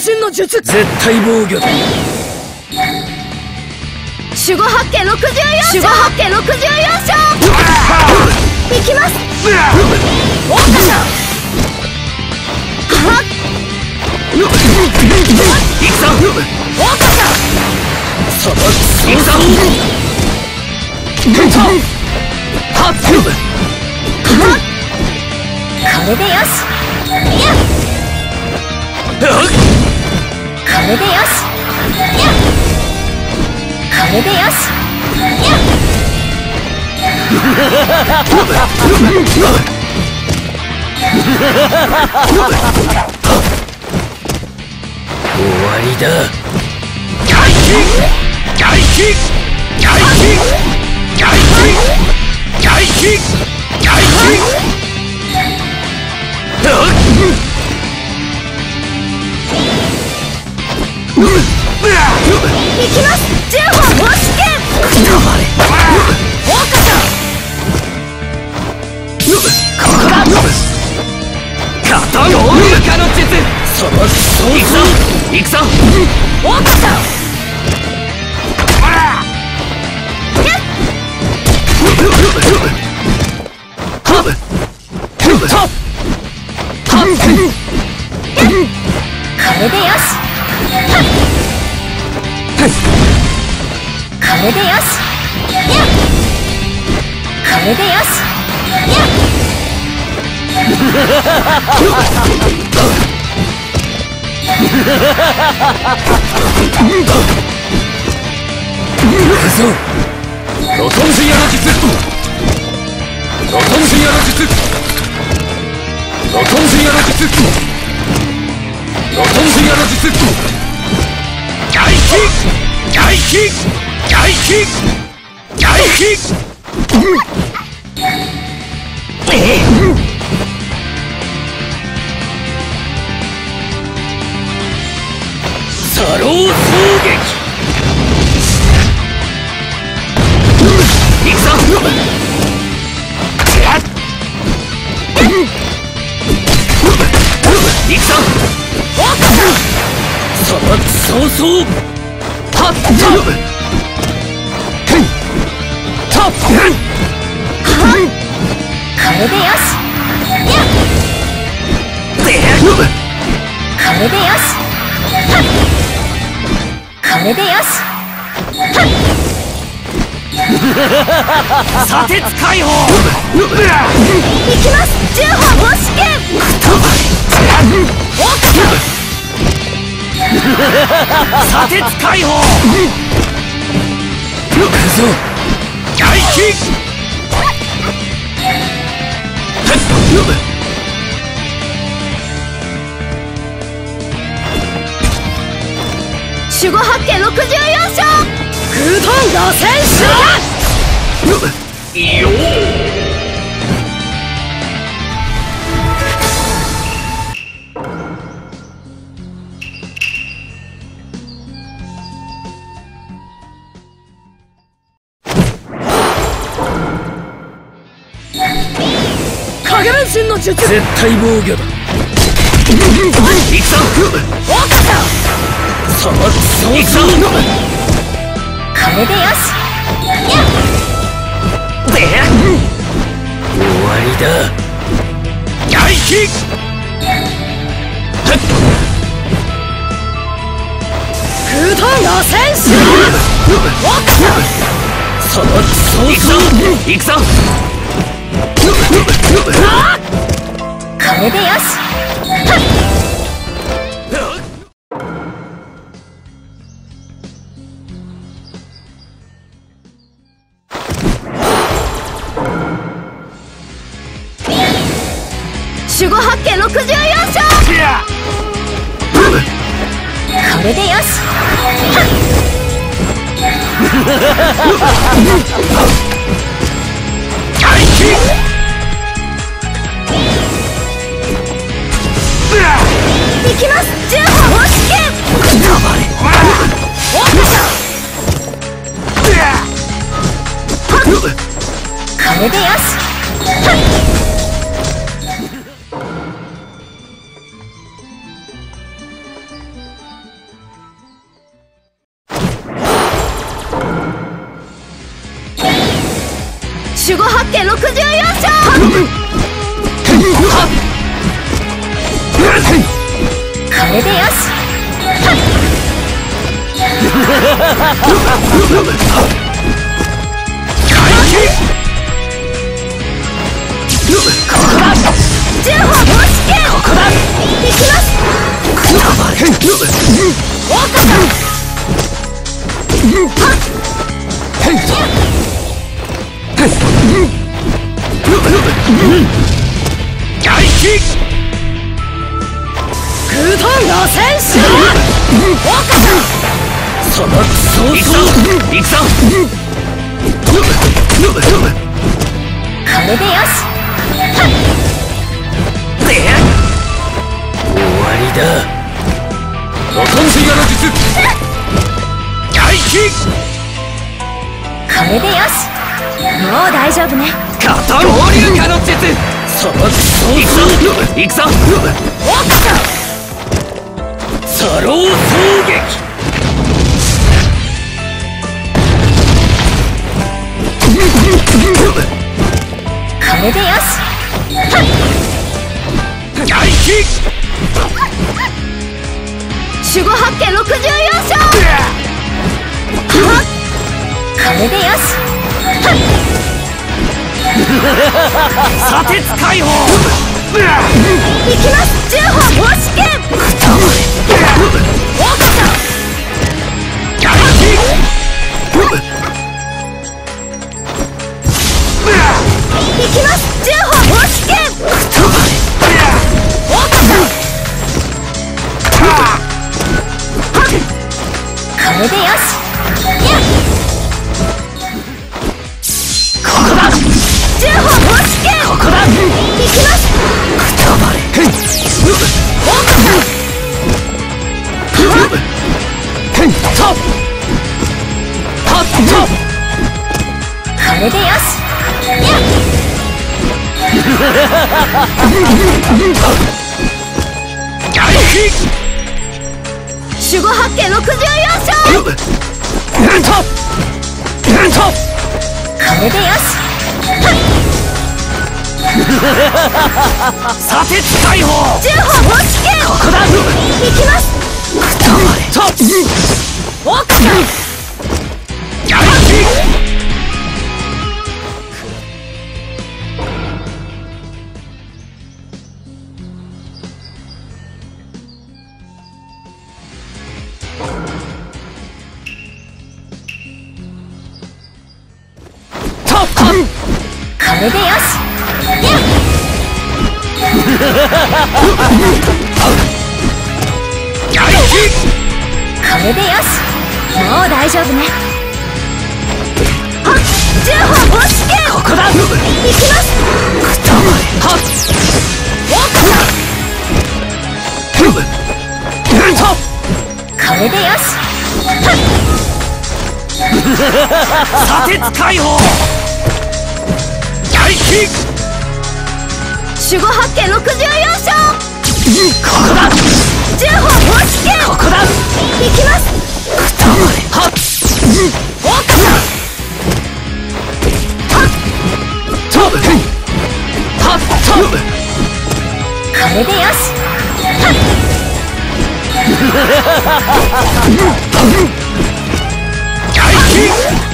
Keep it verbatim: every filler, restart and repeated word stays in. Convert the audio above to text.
身の術。 絶対防御だ。 守護八家ろくじゅうよん章。守護八家ろくじゅうよん章。行きます。大方はっ行くぞ。大方さばく。行くぞ。はっはっこれでよし。やっこれでよし。やっこれでよし。やっ終わりだ。 外気外気外気外気外気外気。 行きます。十歩押し剣。大方刀の龍化の術。さばく。行くぞ行くぞ。 大方これでよし。これでよし。やっこれでよし。やっ行くぞ。ロトンジュヤの術。ロトンジュヤの術。ロトンジュヤの術。ロトンジュヤの術。 外気外気外気外気。 ええ。サロー衝撃。行くぞ。行くぞ。さばく早々。はっはっこれでよし。やっこれでよし。これでよし。 砂鉄解放。 行きます。十歩押し剣。大方砂鉄解放。行くぞ。 外気守護八家ろくじゅうよん章。空遁螺旋手いいよ。 影分身の術。 絶対防御だ。行くぞ。 大方さばく。早々。 これでよし。やっ終わりだ。 外気空遁螺旋手。大方さばく。早々。行くぞ。 これでよし。守護八家ろくじゅうよん章。これでよし。 外気行きます。十歩押し剣。大方これでよし。 護八景ろくじゅうよん勝。これでよし。ここだ。十歩防止剣。ここだ。行きます。大岡さん。 外気空遁の戦士。大岡さん。 そのクソ行くぞ行くぞ。 これでよし。 終わりだ。 ロトンシアの術。 外気これでよし。もう大丈夫ね。 加藤合流化の術。そのクソ行くぞ行くぞ。 大岡さん。 サロー衝撃。 これでよし。 外気守護八景ろくじゅうよん勝。これでよし。 砂鉄解放。 行きます。十歩防止剣。大岡さん。 外気行きます。十歩防止剣。大岡さん。これでよし。 ここだ。 十歩防止剣。 ここだ。 行きます。大岡さん。これでよし。 外気守護八景ろくじゅうよん勝。これでよし。 砂鉄解放。 十歩防止剣。 ここだ。 行きます。大岡さん。 外気これでよし。 外気これでよし。もう大丈夫ね。はっ、十歩防止剣。 ここだ。 行きます。 はっ大岡さん。これでよし。 砂鉄解放。外気守護八景ろくじゅうよん勝。 ここだ。 十歩防止剣。 ここだ。 行きます。 はっ大岡さん。 とはっとこれでよし。 外気